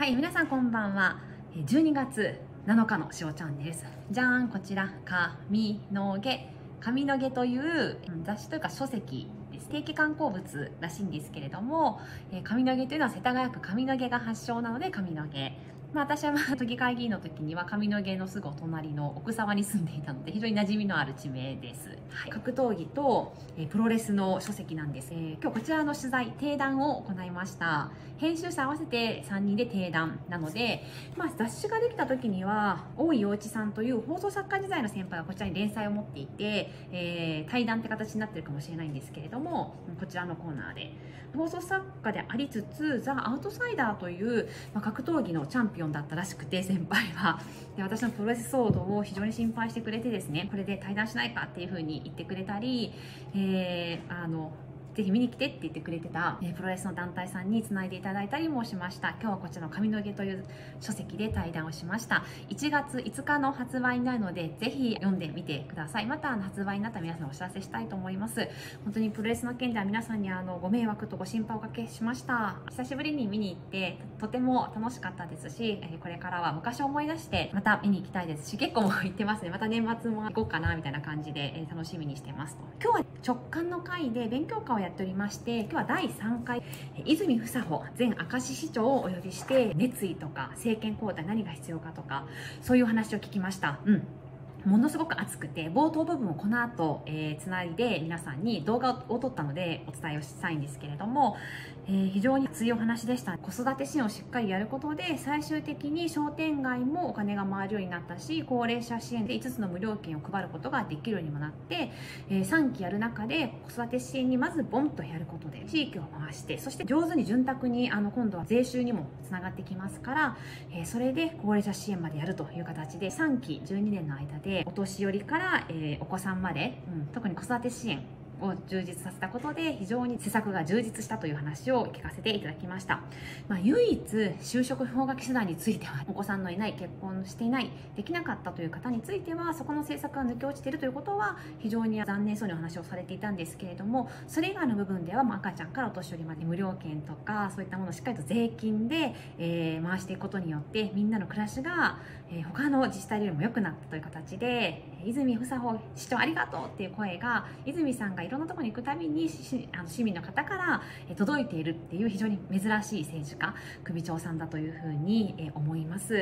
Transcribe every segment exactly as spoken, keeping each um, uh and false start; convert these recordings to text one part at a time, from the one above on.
はい、皆さんこんばんは。じゅうにがつなのかのしおチャンネルです。じゃーん、こちら、神の毛。神の毛という雑誌というか書籍です。定期刊行物らしいんですけれども、神の毛というのは世田谷区上野毛が発祥なので神の毛。まあ、私は都議会議員の時には上野毛のすぐお隣の奥沢に住んでいたので非常に馴染みのある地名です。はい、格闘技と、えー、プロレスの書籍なんです。えー、今日こちらの取材定談を行いました。編集者合わせてさんにんで定談なので、まあ、雑誌ができた時には大井陽一さんという放送作家時代の先輩がこちらに連載を持っていて、えー、対談って形になってるかもしれないんですけれども、こちらのコーナーで放送作家でありつつザ・アウトサイダーという、まあ、格闘技のチャンピオンだったらしくて、先輩はで私のプロレス騒動を非常に心配してくれてですね、これで対談しないかっていう風に言ってくれたり、えー、あのぜひ見に来てって言ってくれてた、えー、プロレスの団体さんにつないでいただいたりもしました。今日はこちらの神の毛という書籍で対談をしました。いちがついつかの発売になるのでぜひ読んでみてください。また発売になったら皆さんお知らせしたいと思います。本当にプロレスの件では皆さんにあのご迷惑とご心配をおかけしました。久しぶりに見に行ってとても楽しかったですし、えー、これからは昔を思い出してまた見に行きたいですし、結構もう行ってますね。また年末も行こうかなみたいな感じで、えー、楽しみにしてますと。今日は直感の会で勉強会をやっておりまして、今日はだいさんかい泉房穂前明石市長をお呼びして熱意とか政権交代何が必要かとかそういう話を聞きました。うんものすごく熱くて、冒頭部分をこの後、えー、つないで皆さんに動画を撮ったのでお伝えをしたいんですけれども、えー、非常に熱いお話でした。子育て支援をしっかりやることで最終的に商店街もお金が回るようになったし、高齢者支援でいつつの無料券を配ることができるようにもなって、えー、さんきやる中で子育て支援にまずボンとやることで地域を回して、そして上手に潤沢にあの今度は税収にもつながってきますから、えー、それで高齢者支援までやるという形でさんきじゅうにねんの間でお年寄りから、えー、お子さんまで、うん、特に子育て支援を充実させたことで非常に施策が充実したという話を聞かせていただきました。まあ、唯一就職氷河期世代についてはお子さんのいない、結婚していない、できなかったという方についてはそこの政策が抜け落ちているということは非常に残念そうにお話をされていたんですけれども、それ以外の部分では、まあ、赤ちゃんからお年寄りまで無料券とかそういったものをしっかりと税金で、えー、回していくことによってみんなの暮らしが、えー、他の自治体よりも良くなったという形で、泉房穂市長ありがとうっていう声が泉さんがいろんなところに行くたびにあの市民の方から届いているっていう非常に珍しい政治家首長さんだというふうに思います。うん、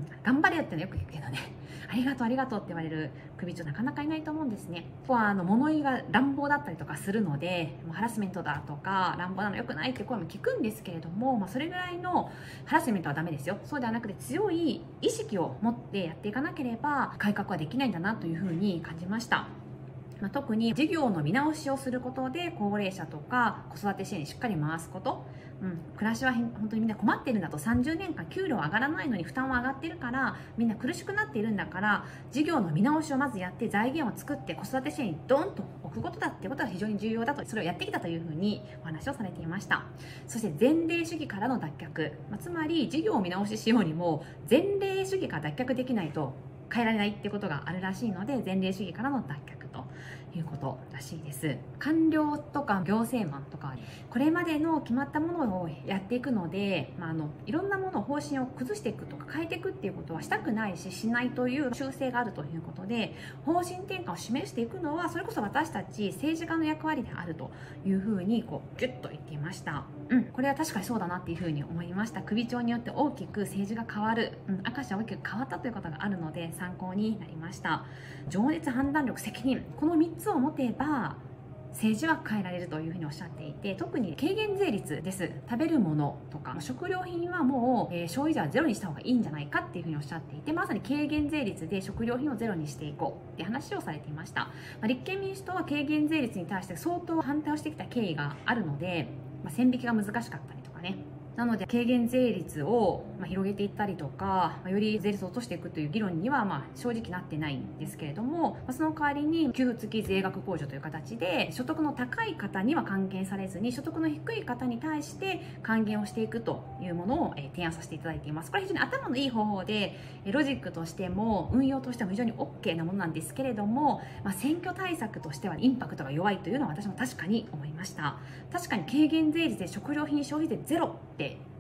頑張れよってのよく聞くけどね、ありがとうありがとうって言われる首長なかなかいないと思うんですね。ここはあの物言いが乱暴だったりとかするので、もうハラスメントだとか乱暴なのよくないっていう声も聞くんですけれども、まあ、それぐらいのハラスメントはダメですよ。そうではなくて強い意識を持ってやっていかなければ改革はできないんだなというふうに感じました。まあ、特に事業の見直しをすることで高齢者とか子育て支援にしっかり回すこと、うん、暮らしは本当にみんな困っているんだと、さんじゅうねんかん給料上がらないのに負担は上がっているからみんな苦しくなっているんだから、事業の見直しをまずやって財源を作って子育て支援にドンと置くことだっていうことが非常に重要だと、それをやってきたというふうにお話をされていました。そして前例主義からの脱却、まあ、つまり事業を見直ししようにも前例主義から脱却できないと変えられないっていうことがあるらしいので、前例主義からの脱却ということらしいです。官僚とか行政マンとかこれまでの決まったものをやっていくので、まあ、あのいろんなものを方針を崩していくとか変えていくっていうことはしたくないししないという習性があるということで、方針転換を示していくのはそれこそ私たち政治家の役割であるというふうにこうギュッと言っていました。うん、これは確かにそうだなっていうふうに思いました。首長によって大きく政治が変わる、うん、明石は大きく変わったということがあるので参考になりました。情熱、判断力、責任、このみっつを持てば政治は変えられるというふうにおっしゃっていて、特に軽減税率です。食べるものとか食料品はもう、えー、消費税はゼロにした方がいいんじゃないかっていうふうにおっしゃっていて、まさに軽減税率で食料品をゼロにしていこうって話をされていました。まあ、立憲民主党は軽減税率に対して相当反対をしてきた経緯があるので、まあ、線引きが難しかったりとかね、なので軽減税率を広げていったりとか、より税率を落としていくという議論にはまあ正直なってないんですけれども、その代わりに給付付き税額控除という形で所得の高い方には還元されずに所得の低い方に対して還元をしていくというものを提案させていただいています。これは非常に頭のいい方法でロジックとしても運用としても非常に OK なものなんですけれども、まあ、選挙対策としてはインパクトが弱いというのは私も確かに思いました。確かに軽減税率で食料品消費税ゼロって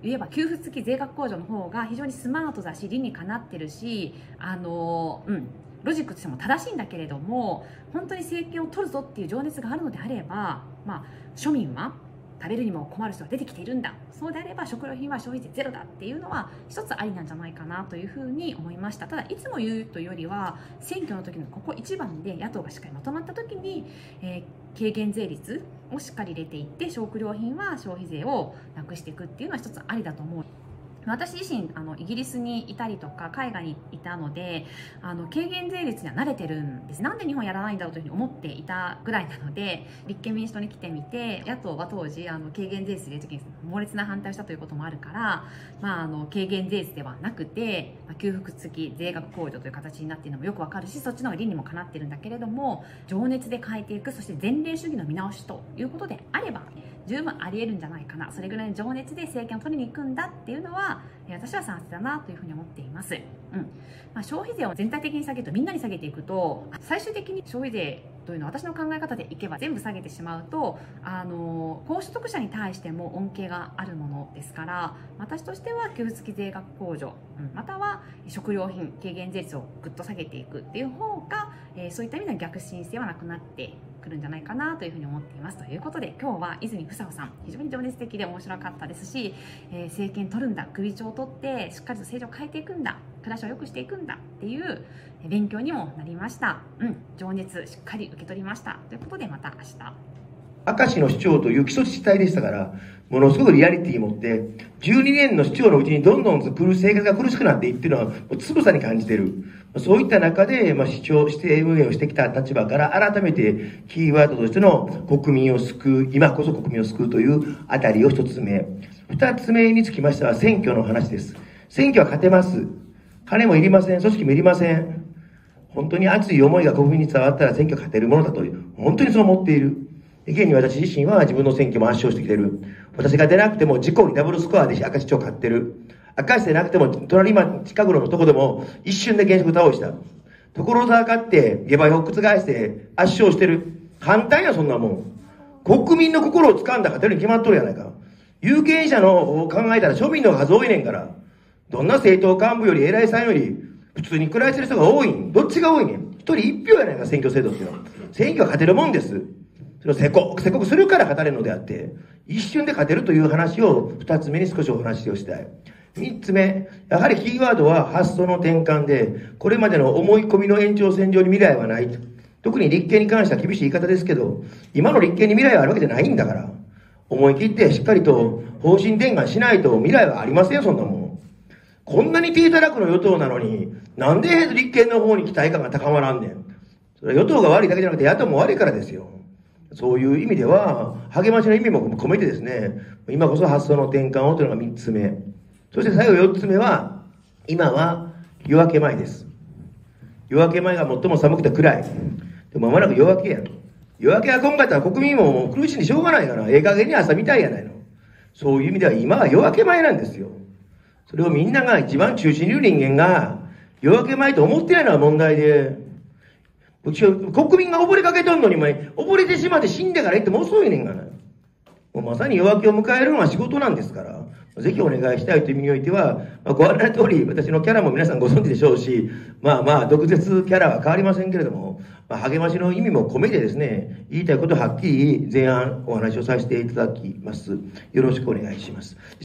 言えば給付付き税額控除の方が非常にスマートだし理にかなってるし、あのうんロジックとしても正しいんだけれども、本当に政権を取るぞっていう情熱があるのであれば、まあ、庶民は食べるにも困る人が出てきているんだ、そうであれば食料品は消費税ゼロだっていうのは一つありなんじゃないかなというふうに思いました。ただいつも言うというよりは、選挙の時のここ一番で野党がしっかりまとまった時に、えー、軽減税率をしっかり入れていって、食料品は消費税をなくしていくっていうのは一つありだと思う。私自身あのイギリスにいたりとか海外にいたので、あの軽減税率には慣れてるんです。なんで日本やらないんだろうというふうに思っていたぐらいなので、立憲民主党に来てみて、野党は当時あの軽減税率入れる時に猛烈な反対をしたということもあるから、まあ、あの軽減税率ではなくて、まあ、給付付き税額控除という形になっているのもよくわかるし、そっちの方が理にもかなっているんだけれども、情熱で変えていく、そして前例主義の見直しということであれば十分ありえるんじゃないかな、それぐらいの情熱で政権を取りに行くんだっていうのは私は賛成だなというふうに思っています。うんまあ、消費税を全体的に下げると、みんなに下げていくと、最終的に消費税というのは私の考え方でいけば全部下げてしまうと、あの高所得者に対しても恩恵があるものですから、私としては給付付き税額控除、うん、または食料品軽減税率をぐっと下げていくっていう方が、えー、そういった意味での逆進性はなくなってくるんじゃないかなというふうに思っています。ということで今日は泉房穂さん、非常に情熱的で面白かったですし、えー、政権取るんだ、首長を取ってしっかりと政治を変えていくんだ、暮らしを良くしていくんだっていう勉強にもなりました。うん、情熱しっかり受け取りましたということで、また明日。 明石の市長という基礎自治体でしたから、ものすごくリアリティを持って、じゅうにねんの市長のうちにどんどん生活が苦しくなっていっているのは、つぶさに感じている。そういった中で、まあ、市長、市政運営をしてきた立場から、改めてキーワードとしての国民を救う、今こそ国民を救うというあたりを一つ目。二つ目につきましては、選挙の話です。選挙は勝てます。金もいりません。組織もいりません。本当に熱い思いが国民に伝わったら選挙勝てるものだという、本当にそう思っている。現に私自身は自分の選挙も圧勝してきてる。私が出なくても自公にダブルスコアで明石市長勝ってる。明石でなくても隣今近くのとこでも一瞬で現職倒した。所沢勝って下馬評覆して圧勝してる。簡単やそんなもん。国民の心を掴んだ勝てるに決まっとるやないか。有権者の考えたら庶民の数多いねんから。どんな政党幹部より偉いさんより普通に暮らしてる人が多いん。どっちが多いねん。一人一票やないか、選挙制度っていうのは。選挙は勝てるもんです。それをせこくせこくするから語れるのであって、一瞬で勝てるという話を二つ目に少しお話をしたい。三つ目、やはりキーワードは発想の転換で、これまでの思い込みの延長線上に未来はないと。特に立憲に関しては厳しい言い方ですけど、今の立憲に未来はあるわけじゃないんだから、思い切ってしっかりと方針転換しないと未来はありませんよ、そんなもん。こんなに手たらくの与党なのに、なんで立憲の方に期待感が高まらんねん。それは与党が悪いだけじゃなくて野党も悪いからですよ。そういう意味では、励ましの意味も込めてですね、今こそ発想の転換をというのが三つ目。そして最後四つ目は、今は夜明け前です。夜明け前が最も寒くて暗い。でも間もなく夜明けや。夜明けが今回ったら国民ももう苦しんでしょうがないから、ええ加減に朝見たいやないの。そういう意味では今は夜明け前なんですよ。それをみんなが一番中心にいる人間が、夜明け前と思ってないのは問題で、うちは国民が溺れかけとんのに、溺れてしまって死んでから行っても遅いねんがな。もうまさに夜明けを迎えるのは仕事なんですから、ぜひお願いしたいという意味においては、まあ、ご案内の通り、私のキャラも皆さんご存知でしょうし、まあまあ、毒舌キャラは変わりませんけれども、まあ、励ましの意味も込めてですね、言いたいことをはっきり前半お話をさせていただきます。よろしくお願いします。